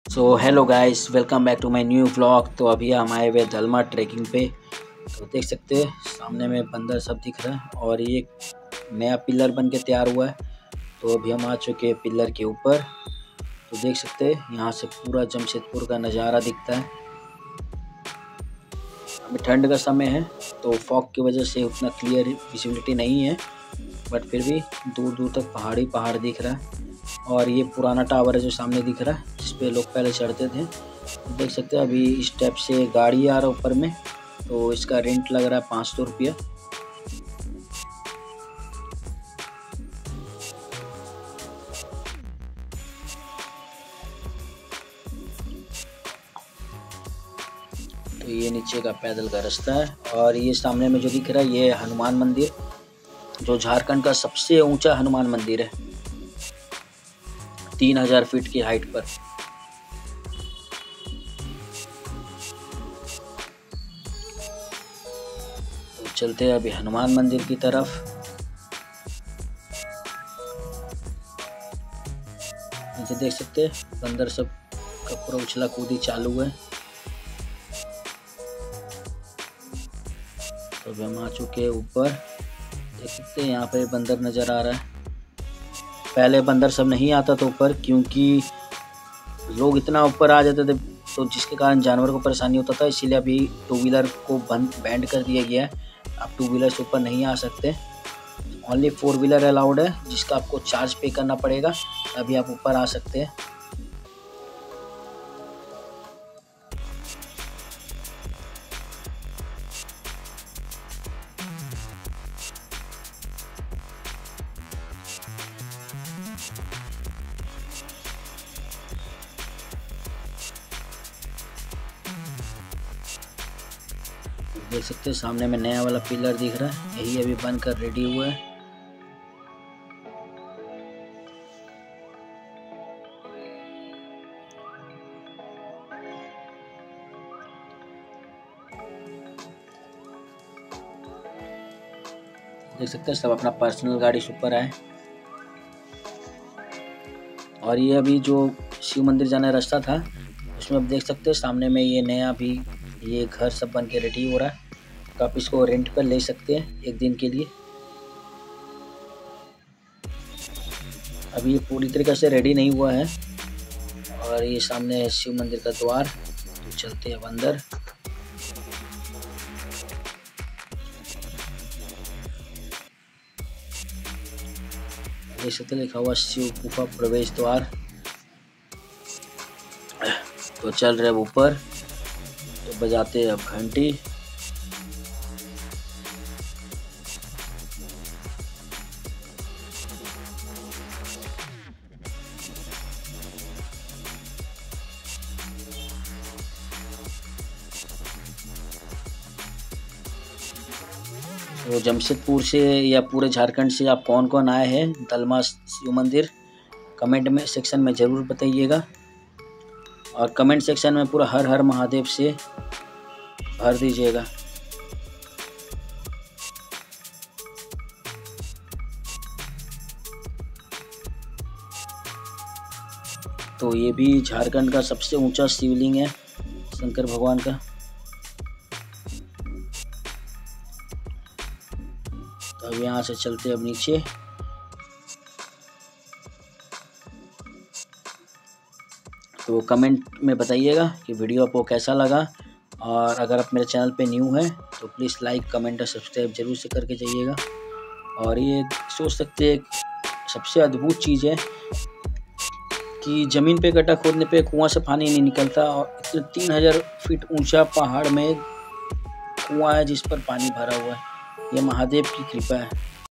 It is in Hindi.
So hello guys, welcome back to my new vlog. तो अभी हम आए हुए दलमा ट्रैकिंग पे। तो देख सकते हैं सामने में बंदर सब दिख रहा है और ये नया पिलर बन के तैयार हुआ है। तो अभी हम आ चुके हैं पिलर के ऊपर। तो देख सकते हैं यहाँ से पूरा जमशेदपुर का नज़ारा दिखता है। अभी ठंड का समय है तो फॉग की वजह से उतना क्लियर विजिबिलिटी नहीं है, बट फिर भी दूर दूर तक पहाड़ दिख रहा है। और ये पुराना टावर है जो सामने दिख रहा है, जिस पे लोग पहले चढ़ते थे। देख सकते हैं अभी स्टेप से गाड़ी आ रहा है ऊपर में, तो इसका रेंट लग रहा है 500 रुपया। तो ये नीचे का पैदल का रास्ता है और ये सामने में जो दिख रहा है ये हनुमान मंदिर, जो झारखंड का सबसे ऊंचा हनुमान मंदिर है, 3000 फीट की हाइट पर। तो चलते हैं अभी हनुमान मंदिर की तरफ। नीचे देख सकते हैं बंदर सब का पूरा उछला कूदी चालू है। तो अभी हम आ चुके हैं ऊपर। देख सकते हैं यहाँ पे बंदर नज़र आ रहा है। पहले बंदर सब नहीं आता था ऊपर, क्योंकि लोग इतना ऊपर आ जाते थे तो जिसके कारण जानवर को परेशानी होता था। इसीलिए अभी टू व्हीलर को बैंड कर दिया गया है। अब टू व्हीलर से ऊपर नहीं आ सकते, ओनली फोर व्हीलर अलाउड है, जिसका आपको चार्ज पे करना पड़ेगा तभी आप ऊपर आ सकते हैं। देख सकते हैं सामने में नया वाला पिलर दिख रहा है, यही अभी बनकर रेडी हुआ है। देख सकते हैं सब अपना पर्सनल गाड़ी से ऊपर आए। और ये अभी जो शिव मंदिर जाने रास्ता था उसमें अब देख सकते हैं सामने में ये नया भी ये घर सब बन के रेडी हो रहा है। तो आप इसको रेंट पर ले सकते हैं एक दिन के लिए। अभी ये पूरी तरीके से रेडी नहीं हुआ है। और ये सामने है शिव मंदिर का द्वार। तो चलते हैं अब अंदर। देख सकते लिखा हुआ शिव गुफा प्रवेश द्वार। तो चल रहे अब ऊपर। तो बजाते अब घंटी। तो जमशेदपुर से या पूरे झारखंड से आप कौन कौन आए हैं दलमा शिव मंदिर, कमेंट में सेक्शन में ज़रूर बताइएगा। और कमेंट सेक्शन में पूरा हर हर महादेव से भर दीजिएगा। तो ये भी झारखंड का सबसे ऊंचा शिवलिंग है शंकर भगवान का। तो अब यहाँ से चलते अब नीचे। तो कमेंट में बताइएगा कि वीडियो आपको कैसा लगा। और अगर आप मेरे चैनल पे न्यू हैं तो प्लीज़ लाइक कमेंट और सब्सक्राइब जरूर से करके जाइएगा। और ये सोच सकते हैं सबसे अद्भुत चीज़ है कि ज़मीन पे गड्ढा खोदने पे कुआं से पानी नहीं निकलता, और इतने 3000 फीट ऊंचा पहाड़ में कुआं है जिस पर पानी भरा हुआ है। ये महादेव की कृपा है।